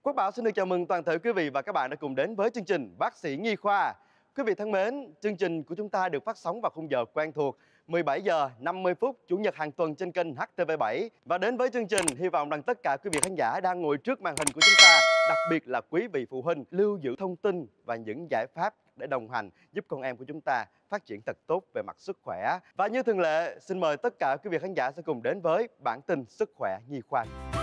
Quốc Bảo xin được chào mừng toàn thể quý vị và các bạn đã cùng đến với chương trình Bác sĩ Nhi Khoa. Quý vị thân mến, chương trình của chúng ta được phát sóng vào khung giờ quen thuộc 17 giờ 50 phút Chủ nhật hàng tuần trên kênh HTV7. Và đến với chương trình, hy vọng rằng tất cả quý vị khán giả đang ngồi trước màn hình của chúng ta, đặc biệt là quý vị phụ huynh, lưu giữ thông tin và những giải pháp để đồng hành giúp con em của chúng ta phát triển thật tốt về mặt sức khỏe. Và như thường lệ, xin mời tất cả quý vị khán giả sẽ cùng đến với bản tin Sức khỏe Nhi Khoa.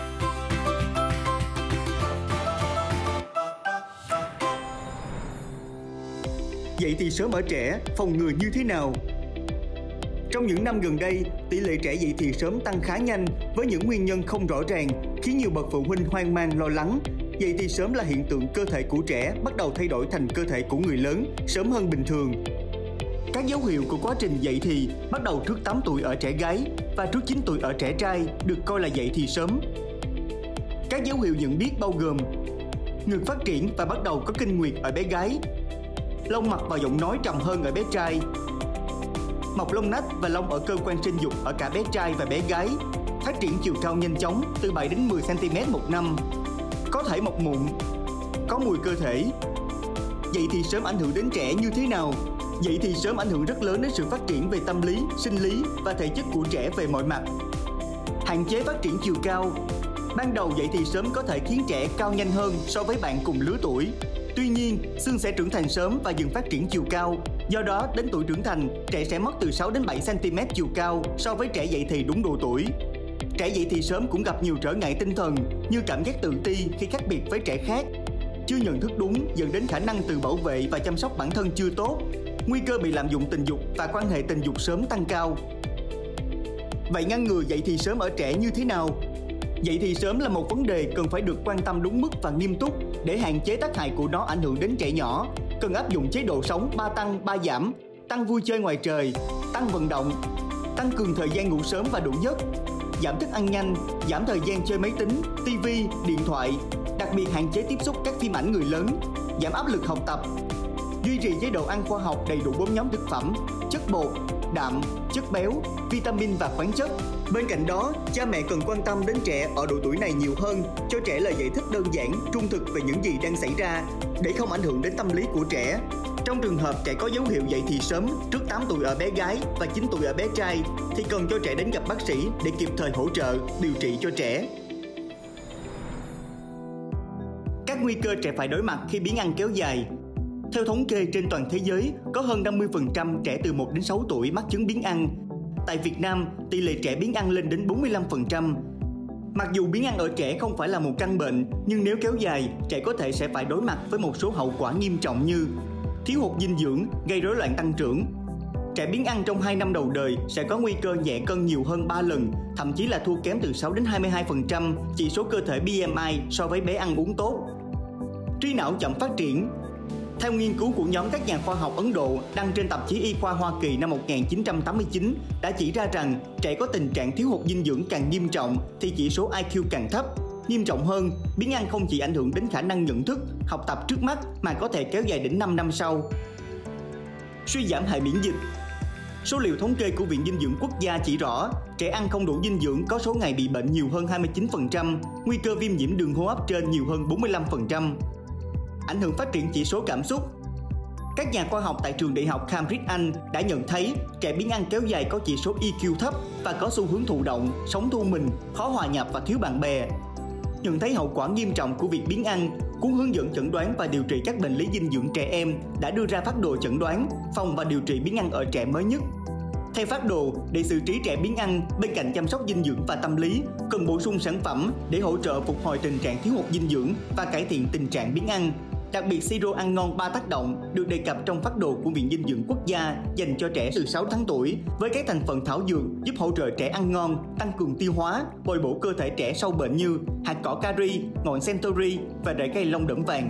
Dậy thì sớm ở trẻ, phòng ngừa như thế nào? Trong những năm gần đây, tỷ lệ trẻ dậy thì sớm tăng khá nhanh với những nguyên nhân không rõ ràng, khiến nhiều bậc phụ huynh hoang mang lo lắng. Dậy thì sớm là hiện tượng cơ thể của trẻ bắt đầu thay đổi thành cơ thể của người lớn sớm hơn bình thường. Các dấu hiệu của quá trình dậy thì bắt đầu trước 8 tuổi ở trẻ gái và trước 9 tuổi ở trẻ trai được coi là dậy thì sớm. Các dấu hiệu nhận biết bao gồm ngực phát triển và bắt đầu có kinh nguyệt ở bé gái, lông mặt và giọng nói trầm hơn ở bé trai, mọc lông nách và lông ở cơ quan sinh dục ở cả bé trai và bé gái, phát triển chiều cao nhanh chóng từ 7 đến 10 cm một năm, có thể mọc mụn, có mùi cơ thể. Dậy thì sớm ảnh hưởng đến trẻ như thế nào? Dậy thì sớm ảnh hưởng rất lớn đến sự phát triển về tâm lý, sinh lý và thể chất của trẻ về mọi mặt. Hạn chế phát triển chiều cao. Ban đầu dậy thì sớm có thể khiến trẻ cao nhanh hơn so với bạn cùng lứa tuổi. Tuy nhiên, xương sẽ trưởng thành sớm và dừng phát triển chiều cao. Do đó, đến tuổi trưởng thành, trẻ sẽ mất từ 6 đến 7 cm chiều cao so với trẻ dậy thì đúng độ tuổi. Trẻ dậy thì sớm cũng gặp nhiều trở ngại tinh thần như cảm giác tự ti khi khác biệt với trẻ khác, chưa nhận thức đúng dẫn đến khả năng tự bảo vệ và chăm sóc bản thân chưa tốt, nguy cơ bị lạm dụng tình dục và quan hệ tình dục sớm tăng cao. Vậy ngăn ngừa dậy thì sớm ở trẻ như thế nào? Dậy thì sớm là một vấn đề cần phải được quan tâm đúng mức và nghiêm túc để hạn chế tác hại của nó ảnh hưởng đến trẻ nhỏ. Cần áp dụng chế độ sống 3 tăng 3 giảm, tăng vui chơi ngoài trời, tăng vận động, tăng cường thời gian ngủ sớm và đủ giấc, giảm thức ăn nhanh, giảm thời gian chơi máy tính, tivi, điện thoại, đặc biệt hạn chế tiếp xúc các phim ảnh người lớn, giảm áp lực học tập, duy trì chế độ ăn khoa học đầy đủ 4 nhóm thực phẩm, chất bột, đạm, chất béo, vitamin và khoáng chất. Bên cạnh đó, cha mẹ cần quan tâm đến trẻ ở độ tuổi này nhiều hơn, cho trẻ lời giải thích đơn giản, trung thực về những gì đang xảy ra để không ảnh hưởng đến tâm lý của trẻ. Trong trường hợp trẻ có dấu hiệu dậy thì sớm trước 8 tuổi ở bé gái và 9 tuổi ở bé trai thì cần cho trẻ đến gặp bác sĩ để kịp thời hỗ trợ, điều trị cho trẻ. Các nguy cơ trẻ phải đối mặt khi biếng ăn kéo dài. Theo thống kê trên toàn thế giới, có hơn 50% trẻ từ 1 đến 6 tuổi mắc chứng biếng ăn. Tại Việt Nam, tỷ lệ trẻ biếng ăn lên đến 45%. Mặc dù biếng ăn ở trẻ không phải là một căn bệnh, nhưng nếu kéo dài, trẻ có thể sẽ phải đối mặt với một số hậu quả nghiêm trọng như thiếu hụt dinh dưỡng, gây rối loạn tăng trưởng. Trẻ biếng ăn trong 2 năm đầu đời sẽ có nguy cơ nhẹ cân nhiều hơn 3 lần, thậm chí là thua kém từ 6 đến 22% chỉ số cơ thể BMI so với bé ăn uống tốt. Trí não chậm phát triển. Theo nghiên cứu của nhóm các nhà khoa học Ấn Độ đăng trên tạp chí Y khoa Hoa Kỳ năm 1989 đã chỉ ra rằng trẻ có tình trạng thiếu hụt dinh dưỡng càng nghiêm trọng thì chỉ số IQ càng thấp. Nghiêm trọng hơn, biếng ăn không chỉ ảnh hưởng đến khả năng nhận thức, học tập trước mắt mà có thể kéo dài đến 5 năm sau. Suy giảm hệ miễn dịch. Số liệu thống kê của Viện Dinh dưỡng Quốc gia chỉ rõ, trẻ ăn không đủ dinh dưỡng có số ngày bị bệnh nhiều hơn 29%, nguy cơ viêm nhiễm đường hô hấp trên nhiều hơn 45%. Ảnh hưởng phát triển chỉ số cảm xúc. Các nhà khoa học tại trường đại học Cambridge, Anh đã nhận thấy trẻ biếng ăn kéo dài có chỉ số EQ thấp và có xu hướng thụ động, sống thu mình, khó hòa nhập và thiếu bạn bè. Nhận thấy hậu quả nghiêm trọng của việc biếng ăn, cuốn hướng dẫn chẩn đoán và điều trị các bệnh lý dinh dưỡng trẻ em đã đưa ra phác đồ chẩn đoán, phòng và điều trị biếng ăn ở trẻ mới nhất. Theo phác đồ, để xử trí trẻ biếng ăn, bên cạnh chăm sóc dinh dưỡng và tâm lý, cần bổ sung sản phẩm để hỗ trợ phục hồi tình trạng thiếu hụt dinh dưỡng và cải thiện tình trạng biếng ăn. Đặc biệt, siro ăn ngon 3 tác động được đề cập trong phác đồ của Viện Dinh dưỡng Quốc gia dành cho trẻ từ 6 tháng tuổi với các thành phần thảo dược giúp hỗ trợ trẻ ăn ngon, tăng cường tiêu hóa, bồi bổ cơ thể trẻ sau bệnh như hạt cỏ cari, ngọn centauri và rễ cây lông đẫm vàng.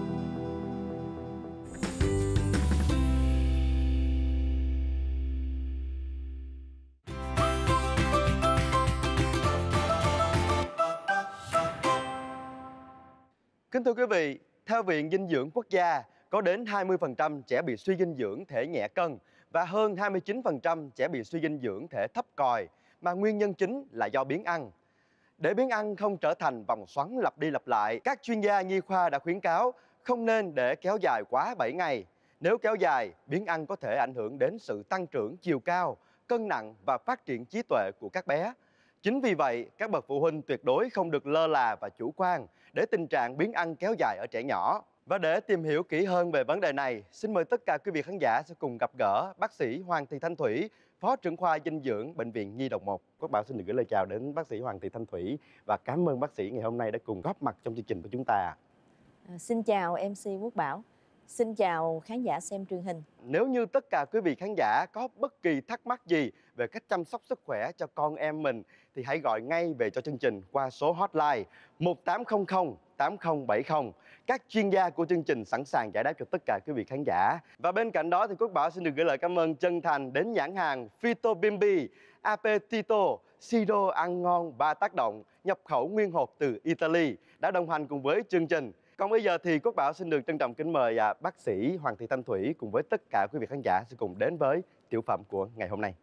Kính thưa quý vị, theo Viện Dinh dưỡng Quốc gia, có đến 20% trẻ bị suy dinh dưỡng thể nhẹ cân và hơn 29% trẻ bị suy dinh dưỡng thể thấp còi, mà nguyên nhân chính là do biếng ăn. Để biến ăn không trở thành vòng xoắn lặp đi lặp lại, các chuyên gia nhi khoa đã khuyến cáo không nên để kéo dài quá 7 ngày. Nếu kéo dài, biến ăn có thể ảnh hưởng đến sự tăng trưởng chiều cao, cân nặng và phát triển trí tuệ của các bé. Chính vì vậy, các bậc phụ huynh tuyệt đối không được lơ là và chủ quan để tình trạng biến ăn kéo dài ở trẻ nhỏ. Và để tìm hiểu kỹ hơn về vấn đề này, xin mời tất cả quý vị khán giả sẽ cùng gặp gỡ bác sĩ Hoàng Thị Thanh Thủy, Phó trưởng khoa dinh dưỡng Bệnh viện Nhi đồng 1. Quốc Bảo xin được gửi lời chào đến bác sĩ Hoàng Thị Thanh Thủy và cảm ơn bác sĩ ngày hôm nay đã cùng góp mặt trong chương trình của chúng ta. Xin chào MC Quốc Bảo, xin chào khán giả xem truyền hình. Nếu như tất cả quý vị khán giả có bất kỳ thắc mắc gì về cách chăm sóc sức khỏe cho con em mình thì hãy gọi ngay về cho chương trình qua số hotline 1800 8070. Các chuyên gia của chương trình sẵn sàng giải đáp cho tất cả quý vị khán giả. Và bên cạnh đó thì Quốc Bảo xin được gửi lời cảm ơn chân thành đến nhãn hàng Fito Bimbi, Appetito, Siro ăn ngon 3 tác động, nhập khẩu nguyên hộp từ Italy đã đồng hành cùng với chương trình. Còn bây giờ thì Quốc Bảo xin được trân trọng kính mời bác sĩ Hoàng Thị Thanh Thủy cùng với tất cả quý vị khán giả sẽ cùng đến với tiểu phẩm của ngày hôm nay.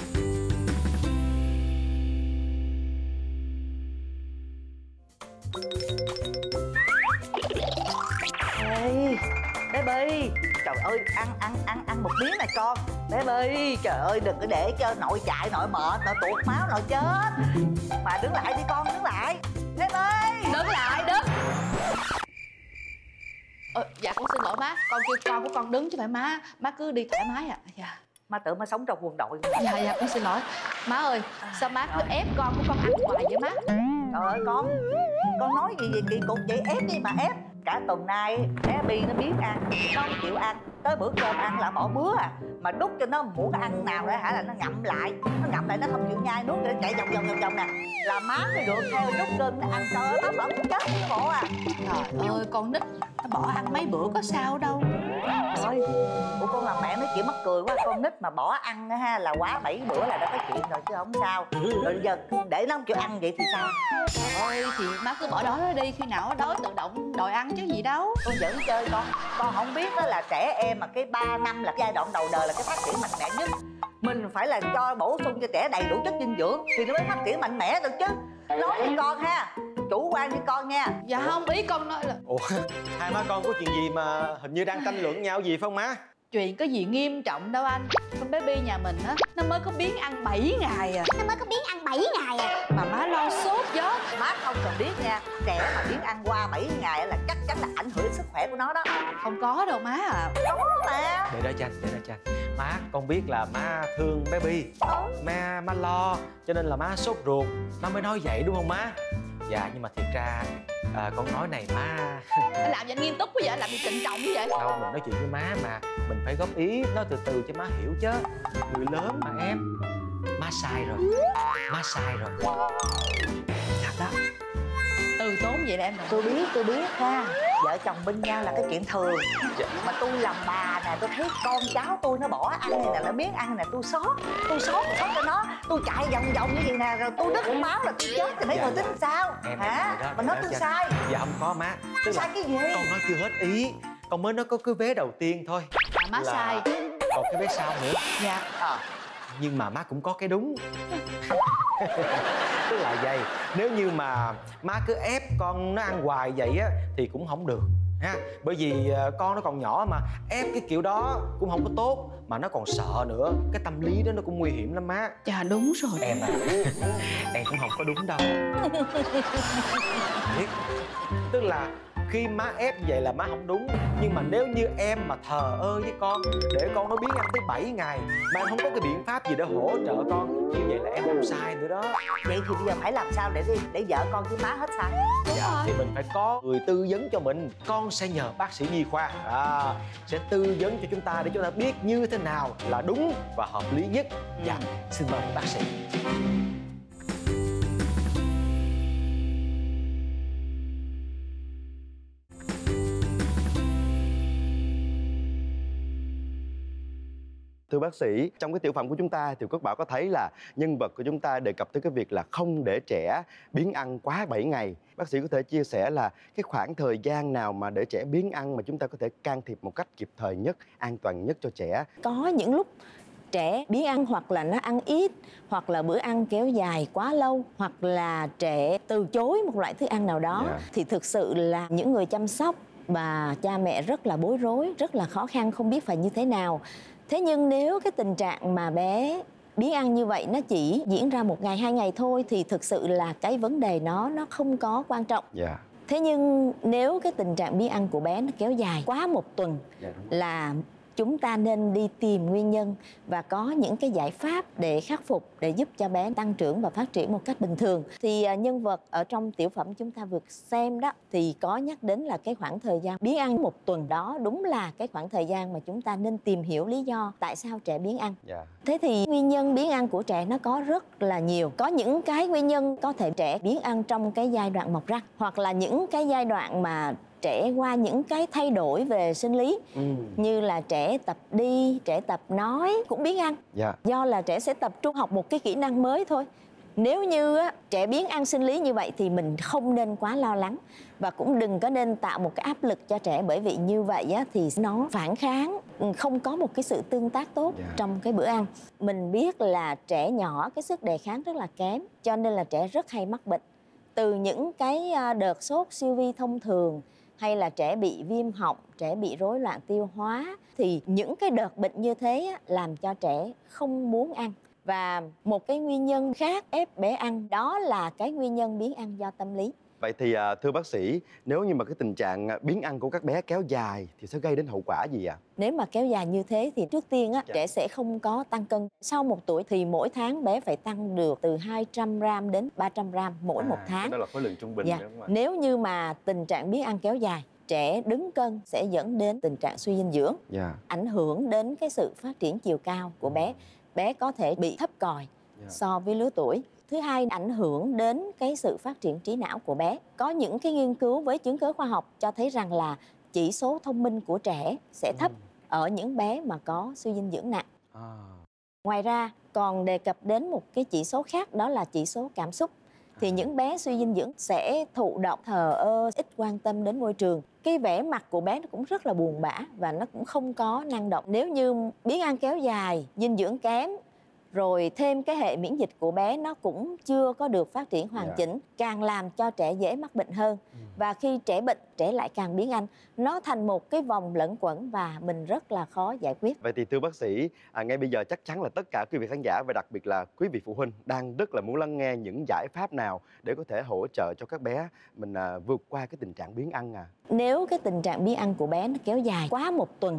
Ê, baby, trời ơi, ăn một miếng này con. Baby, trời ơi, đừng có để cho nội chạy, nội mệt, nội tuột máu, nội chết. Mà đứng lại đi con, đứng lại. Baby, Đứng lại, đứng. Dạ con xin lỗi má, con kêu con của con đứng chứ phải má cứ đi thoải mái à. Dạ. má tưởng má sống trong quân đội. Dạ con xin lỗi. Má ơi, sao má cứ ép con của con ăn hoài vậy má? Trời ơi con nói gì kỳ cục vậy, ép đi mà ép. Cả tuần nay bé Bi nó biết ăn, nó không chịu ăn. Tới bữa cơm ăn là bỏ bữa à. Mà đút cho nó muỗng ăn nào đó hả là nó ngậm lại. Nó không chịu nhai, nuốt rồi chạy vòng nè. Là má phải được theo đút cơm nó ăn. Trời ơi má vẫn chết cái bộ à. Trời ơi con nít nó bỏ ăn mấy bữa có sao đâu. Trời ơi, ủa con làm mẹ nói chuyện mắc cười quá. Con nít mà bỏ ăn ha là quá 7 bữa là đã có chuyện rồi chứ không sao. Rồi giờ để nó không chịu ăn vậy thì sao? Thôi thì má cứ bỏ đói nó đi, khi nào nó đói tự động đòi ăn chứ gì đâu. Con giỡn chơi con. Con không biết đó là trẻ em mà cái 3 năm là giai đoạn đầu đời là cái phát triển mạnh mẽ nhất. Mình phải là cho bổ sung cho trẻ đầy đủ chất dinh dưỡng thì nó mới phát triển mạnh mẽ được chứ. Nói với con ha, chủ quan với con nha. Dạ không, ý con nói là Ủa, hai má con có chuyện gì mà hình như đang tranh luận nhau gì phải không má? chuyện có gì nghiêm trọng đâu anh. Con baby nhà mình á, nó mới có biếng ăn 7 ngày à. Nó mới có biếng ăn 7 ngày à. Mà má lo sốt gió. Má không cần biết nha, trẻ mà biếng ăn qua 7 ngày là chắc chắn là ảnh hưởng đến sức khỏe của nó đó. Không có đâu má à. Có mà. Để đó Chanh. Má con biết là má thương baby, má lo cho nên là má sốt ruột, má mới nói vậy đúng không má? Dạ nhưng mà thiệt ra con nói này má. Anh làm vậy anh nghiêm túc quá vậy, anh làm gì trịnh trọng như vậy? Đâu mình nói chuyện với má mà mình phải góp ý nói từ từ cho má hiểu chứ. Người lớn mà em. Má sai rồi. Thật đó. Từ tốn vậy là em đừng. Tôi biết ha. Vợ chồng bên nhau là cái chuyện thường. Mà tôi làm bà nè, tôi thấy con cháu tôi nó bỏ ăn này nè, nó biết ăn nè, tôi xót cho nó. Tôi chạy vòng như vậy nè, rồi tôi đứt máu là tôi chết thì mấy người tính sao? Em hả? đó, Mà nói tôi Chanh. sai. Dạ không có má. Tức Sai cái gì? con nói chưa hết ý. Con mới nói có cái vé đầu tiên thôi. Mà má Là sai. còn cái vé sau nữa. Dạ. Nhưng mà má cũng có cái đúng. Tức là vậy, nếu như mà má cứ ép con nó ăn hoài vậy á thì cũng không được ha. Bởi vì con nó còn nhỏ mà ép cái kiểu đó cũng không có tốt, mà nó còn sợ nữa. Cái tâm lý đó nó cũng nguy hiểm lắm má. Dạ đúng rồi. Em à, em cũng không có đúng đâu. Biết. Tức là khi má ép vậy là má không đúng. Nhưng mà nếu như em mà thờ ơ với con, để con nó biến ăn tới 7 ngày mà em không có cái biện pháp gì để hỗ trợ con, như vậy là em không sai nữa đó. Vậy thì bây giờ phải làm sao để vợ con với má hết sai? Dạ, thì mình phải có người tư vấn cho mình. Con sẽ nhờ bác sĩ nhi khoa sẽ tư vấn cho chúng ta để chúng ta biết như thế nào là đúng và hợp lý nhất. Dạ, xin mời bác sĩ. Thưa bác sĩ, trong cái tiểu phẩm của chúng ta thì Quốc Bảo có thấy là nhân vật của chúng ta đề cập tới cái việc là không để trẻ biếng ăn quá 7 ngày. Bác sĩ có thể chia sẻ là cái khoảng thời gian nào mà để trẻ biếng ăn mà chúng ta có thể can thiệp một cách kịp thời nhất, an toàn nhất cho trẻ? Có những lúc Trẻ biếng ăn hoặc là nó ăn ít, hoặc là bữa ăn kéo dài quá lâu, hoặc là trẻ từ chối một loại thức ăn nào đó, thì thực sự là những người chăm sóc và cha mẹ rất là bối rối, rất là khó khăn, không biết phải như thế nào. Thế nhưng nếu cái tình trạng mà bé biếng ăn như vậy nó chỉ diễn ra 1 ngày 2 ngày thôi thì thực sự là cái vấn đề nó không có quan trọng. Thế nhưng nếu cái tình trạng biếng ăn của bé nó kéo dài quá 1 tuần là chúng ta nên đi tìm nguyên nhân và có những cái giải pháp để khắc phục, để giúp cho bé tăng trưởng và phát triển một cách bình thường. Thì nhân vật ở trong tiểu phẩm chúng ta vừa xem đó thì có nhắc đến là cái khoảng thời gian biếng ăn 1 tuần đó đúng là cái khoảng thời gian mà chúng ta nên tìm hiểu lý do tại sao trẻ biếng ăn. Thế thì nguyên nhân biếng ăn của trẻ nó có rất là nhiều. Có những cái nguyên nhân có thể trẻ biếng ăn trong cái giai đoạn mọc răng, hoặc là những cái giai đoạn mà trẻ qua những cái thay đổi về sinh lý, như là trẻ tập đi, trẻ tập nói cũng biếng ăn. Do là trẻ sẽ tập trung học một cái kỹ năng mới thôi. Nếu như trẻ biếng ăn sinh lý như vậy thì mình không nên quá lo lắng, và cũng đừng có nên tạo một cái áp lực cho trẻ, bởi vì như vậy thì nó phản kháng, không có một cái sự tương tác tốt trong cái bữa ăn. Mình biết là trẻ nhỏ cái sức đề kháng rất là kém, cho nên là trẻ rất hay mắc bệnh. Từ những cái đợt sốt siêu vi thông thường, hay là trẻ bị viêm họng, trẻ bị rối loạn tiêu hóa, thì những cái đợt bệnh như thế làm cho trẻ không muốn ăn. Và một cái nguyên nhân khác ép bé ăn đó là cái nguyên nhân biếng ăn do tâm lý. Vậy thì thưa bác sĩ, nếu như mà cái tình trạng biếng ăn của các bé kéo dài thì sẽ gây đến hậu quả gì ạ? Nếu mà kéo dài như thế thì trước tiên trẻ sẽ không có tăng cân. Sau 1 tuổi thì mỗi tháng bé phải tăng được từ 200 gram đến 300 gram mỗi 1 tháng. Đó là khối lượng trung bình đúng không ạ? Nếu như mà tình trạng biếng ăn kéo dài, trẻ đứng cân sẽ dẫn đến tình trạng suy dinh dưỡng, ảnh hưởng đến cái sự phát triển chiều cao của bé. Bé có thể bị thấp còi so với lứa tuổi. Thứ hai, ảnh hưởng đến cái sự phát triển trí não của bé. Có những cái nghiên cứu với chứng cứ khoa học cho thấy rằng là chỉ số thông minh của trẻ sẽ thấp ở những bé mà có suy dinh dưỡng nặng. Ngoài ra còn đề cập đến một cái chỉ số khác, đó là chỉ số cảm xúc. Thì những bé suy dinh dưỡng sẽ thụ động, thờ ơ, ít quan tâm đến môi trường. Cái vẻ mặt của bé nó cũng rất là buồn bã và nó cũng không có năng động. Nếu như biếng ăn kéo dài, dinh dưỡng kém, rồi thêm cái hệ miễn dịch của bé nó cũng chưa có được phát triển hoàn chỉnh, càng làm cho trẻ dễ mắc bệnh hơn. Và khi trẻ bệnh, trẻ lại càng biếng ăn. Nó thành một cái vòng lẩn quẩn và mình rất là khó giải quyết. Vậy thì thưa bác sĩ, ngay bây giờ chắc chắn là tất cả quý vị khán giả và đặc biệt là quý vị phụ huynh đang rất là muốn lắng nghe những giải pháp nào để có thể hỗ trợ cho các bé mình vượt qua cái tình trạng biếng ăn. Nếu cái tình trạng biếng ăn của bé nó kéo dài quá 1 tuần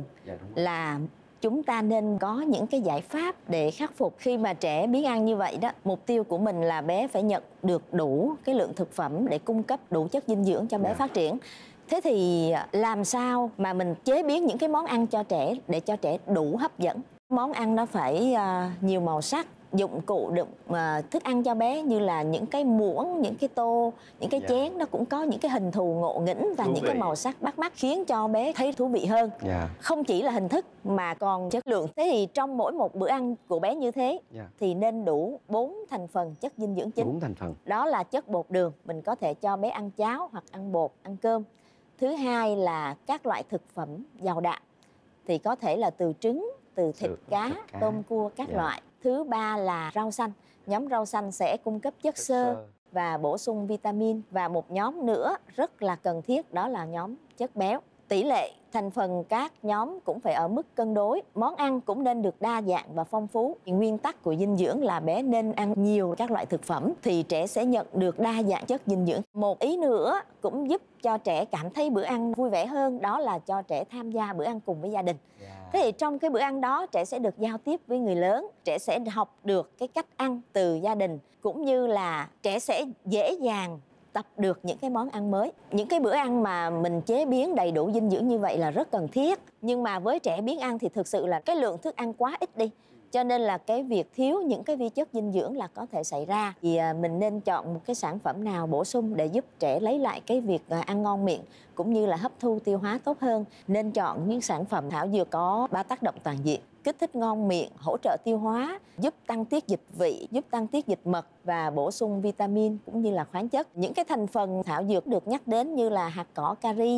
là chúng ta nên có những cái giải pháp để khắc phục. Khi mà trẻ biếng ăn như vậy đó, mục tiêu của mình là bé phải nhận được đủ cái lượng thực phẩm để cung cấp đủ chất dinh dưỡng cho bé phát triển. Thế thì làm sao mà mình chế biến những cái món ăn cho trẻ để cho trẻ đủ hấp dẫn? Món ăn nó phải nhiều màu sắc, dụng cụ đựng thức ăn cho bé như là những cái muỗng, những cái tô, những cái chén nó cũng có những cái hình thù ngộ nghĩnh và những cái màu sắc bắt mắt khiến cho bé thấy thú vị hơn. Không chỉ là hình thức mà còn chất lượng. Thế thì trong mỗi một bữa ăn của bé như thế thì nên đủ 4 thành phần chất dinh dưỡng chính. 4 thành phần. Đó là chất bột đường, mình có thể cho bé ăn cháo hoặc ăn bột, ăn cơm. Thứ hai là các loại thực phẩm giàu đạm, thì có thể là từ trứng, từ thịt cá, tôm cua các loại. Thứ ba là rau xanh. Nhóm rau xanh sẽ cung cấp chất xơ và bổ sung vitamin. Và một nhóm nữa rất là cần thiết, đó là nhóm chất béo. Tỷ lệ thành phần các nhóm cũng phải ở mức cân đối. Món ăn cũng nên được đa dạng và phong phú. Nguyên tắc của dinh dưỡng là bé nên ăn nhiều các loại thực phẩm thì trẻ sẽ nhận được đa dạng chất dinh dưỡng. Một ý nữa cũng giúp cho trẻ cảm thấy bữa ăn vui vẻ hơn, đó là cho trẻ tham gia bữa ăn cùng với gia đình. Thế thì trong cái bữa ăn đó trẻ sẽ được giao tiếp với người lớn, trẻ sẽ học được cái cách ăn từ gia đình, cũng như là trẻ sẽ dễ dàng tập được những cái món ăn mới. Những cái bữa ăn mà mình chế biến đầy đủ dinh dưỡng như vậy là rất cần thiết. Nhưng mà với trẻ biếng ăn thì thực sự là cái lượng thức ăn quá ít đi, cho nên là cái việc thiếu những cái vi chất dinh dưỡng là có thể xảy ra. Thì mình nên chọn một cái sản phẩm nào bổ sung để giúp trẻ lấy lại cái việc ăn ngon miệng cũng như là hấp thu tiêu hóa tốt hơn. Nên chọn những sản phẩm thảo dược có 3 tác động toàn diện: kích thích ngon miệng, hỗ trợ tiêu hóa, giúp tăng tiết dịch vị, giúp tăng tiết dịch mật và bổ sung vitamin cũng như là khoáng chất. Những cái thành phần thảo dược được nhắc đến như là hạt cỏ cari,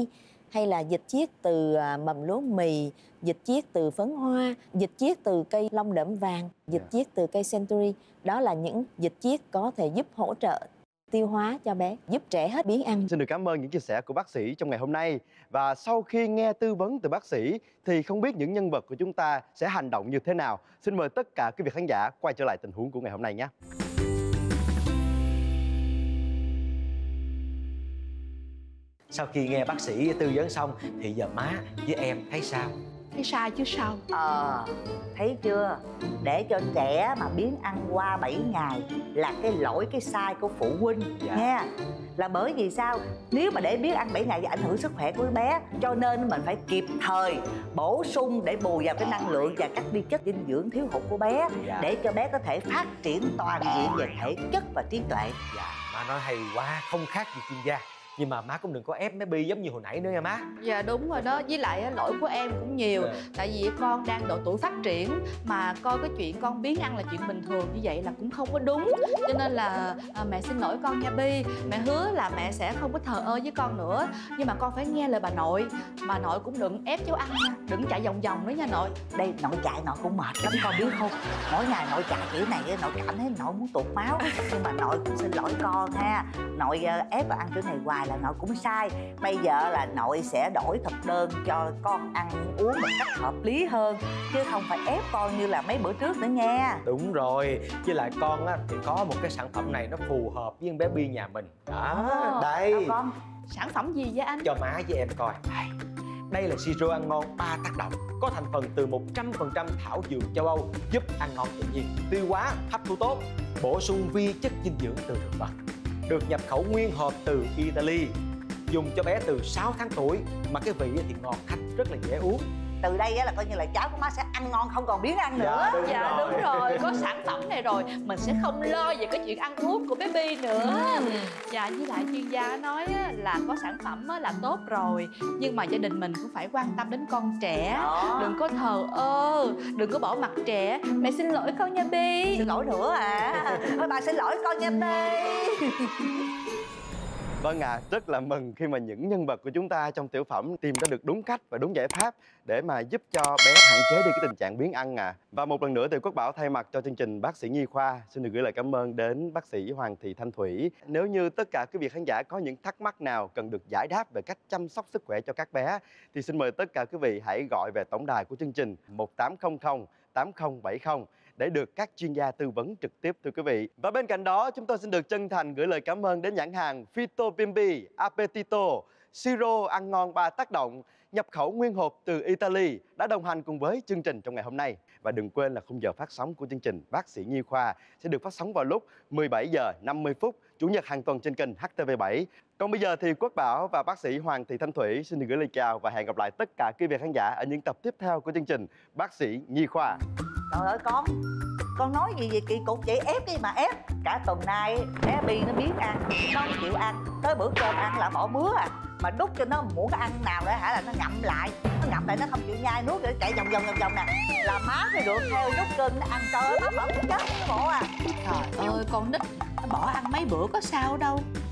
hay là dịch chiết từ mầm lúa mì, dịch chiết từ phấn hoa, dịch chiết từ cây long đỡm vàng, dịch chiết từ cây century. Đó là những dịch chiết có thể giúp hỗ trợ tiêu hóa cho bé, giúp trẻ hết biếng ăn. Xin được cảm ơn những chia sẻ của bác sĩ trong ngày hôm nay. Và sau khi nghe tư vấn từ bác sĩ thì không biết những nhân vật của chúng ta sẽ hành động như thế nào. Xin mời tất cả quý vị khán giả quay trở lại tình huống của ngày hôm nay nhé. Sau khi nghe bác sĩ tư vấn xong thì giờ má với em thấy sao? Thấy sai chứ sao. Thấy chưa? Để cho trẻ mà biếng ăn qua 7 ngày là cái lỗi, cái sai của phụ huynh nha. Là bởi vì sao? Nếu mà để biếng ăn 7 ngày thì ảnh hưởng sức khỏe của bé. Cho nên mình phải kịp thời bổ sung để bù vào cái năng lượng và các vi chất dinh dưỡng thiếu hụt của bé, để cho bé có thể phát triển toàn diện về thể chất và trí tuệ. Má nói hay quá, không khác gì chuyên gia. Nhưng mà má cũng đừng có ép bé Bi giống như hồi nãy nữa nha má. Dạ đúng rồi đó, với lại lỗi của em cũng nhiều. Tại vì con đang độ tuổi phát triển, mà coi cái chuyện con biếng ăn là chuyện bình thường như vậy là cũng không có đúng. Cho nên là mẹ xin lỗi con nha Bi. Mẹ hứa là mẹ sẽ không có thờ ơ với con nữa. Nhưng mà con phải nghe lời bà nội. Bà nội cũng đừng ép cháu ăn nha, đừng chạy vòng vòng nữa nha nội. Đây nội chạy nội cũng mệt lắm con biết không? Mỗi ngày nội chạy kiểu này nội cảm thấy nội muốn tụt máu. Nhưng mà nội cũng xin lỗi con ha. Nội ép vào ăn kiểu này hoài là nội cũng sai. Bây giờ là nội sẽ đổi thực đơn cho con ăn uống một cách hợp lý hơn, chứ không phải ép con như là mấy bữa trước nữa nha. Đúng rồi, với lại con á thì có một cái sản phẩm này nó phù hợp với bé Bi nhà mình đó. Đây con. Sản phẩm gì vậy anh? Cho má với em coi. Đây là siro ăn ngon 3 tác động, có thành phần từ 100% thảo dược châu Âu, giúp ăn ngon tự nhiên, tiêu hóa, hấp thu tốt, bổ sung vi chất dinh dưỡng từ thực vật. Được nhập khẩu nguyên hộp từ Italy, dùng cho bé từ 6 tháng tuổi, mà cái vị thì ngọt thanh, rất là dễ uống. Từ đây là coi như là cháu của má sẽ ăn ngon không còn biếng ăn nữa. Dạ đúng rồi, có sản phẩm này rồi mình sẽ không lo về cái chuyện ăn uống của bé Bi nữa. Dạ, với lại chuyên gia nói là có sản phẩm là tốt rồi, nhưng mà gia đình mình cũng phải quan tâm đến con trẻ. Đừng có thờ ơ, đừng có bỏ mặc trẻ. Mẹ xin lỗi con nha Bi. Xin lỗi nữa à? Thôi bà xin lỗi con nha Bi. Vâng ạ, rất là mừng khi mà những nhân vật của chúng ta trong tiểu phẩm tìm ra được đúng cách và đúng giải pháp để mà giúp cho bé hạn chế đi cái tình trạng biếng ăn à. Và một lần nữa thì Quốc Bảo thay mặt cho chương trình Bác sĩ Nhi Khoa xin được gửi lời cảm ơn đến bác sĩ Hoàng Thị Thanh Thủy. Nếu như tất cả quý vị khán giả có những thắc mắc nào cần được giải đáp về cách chăm sóc sức khỏe cho các bé thì xin mời tất cả quý vị hãy gọi về tổng đài của chương trình 1800 8070 để được các chuyên gia tư vấn trực tiếp thưa quý vị. Và bên cạnh đó, chúng tôi xin được chân thành gửi lời cảm ơn đến nhãn hàng Fito Bimbi Appetito siro ăn ngon 3 tác động, nhập khẩu nguyên hộp từ Italy đã đồng hành cùng với chương trình trong ngày hôm nay. Và đừng quên là khung giờ phát sóng của chương trình Bác sĩ Nhi Khoa sẽ được phát sóng vào lúc 17 giờ 50 phút Chủ nhật hàng tuần trên kênh HTV7. Còn bây giờ thì Quốc Bảo và bác sĩ Hoàng Thị Thanh Thủy xin được gửi lời chào và hẹn gặp lại tất cả quý vị khán giả ở những tập tiếp theo của chương trình Bác sĩ Nhi Khoa. Trời ơi con nói gì vậy kỳ cục vậy? Ép đi mà ép. Cả tuần nay bé Bi nó biếng ăn, nó không chịu ăn, tới bữa cơm ăn là bỏ bứa à. Mà đút cho nó muỗng ăn nào đó hả là nó ngậm lại, nó không chịu nhai nuốt, để chạy vòng vòng nè. Là má thì được theo đút cơm nó ăn tới nó bỏ chết nó bộ à. Trời ơi, con nít nó bỏ ăn mấy bữa có sao đâu.